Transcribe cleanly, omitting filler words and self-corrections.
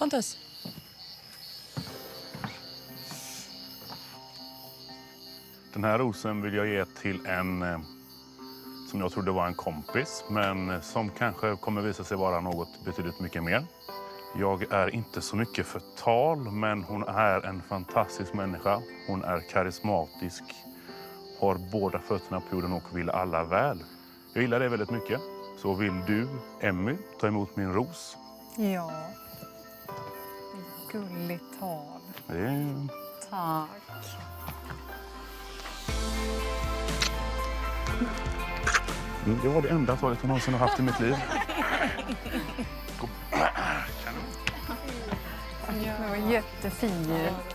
Pontus. Den här rosen vill jag ge till en som jag trodde var en kompis, men som kanske kommer visa sig vara något betydligt mycket mer. Jag är inte så mycket för tal, men hon är en fantastisk människa. Hon är karismatisk, har båda fötterna på jorden och vill alla väl. Jag gillar det väldigt mycket. Så vill du, Emmy, ta emot min ros? Ja. Gulligt tal. Tack. Det var det enda talet jag någonsin har haft i mitt liv. Det var jättefint.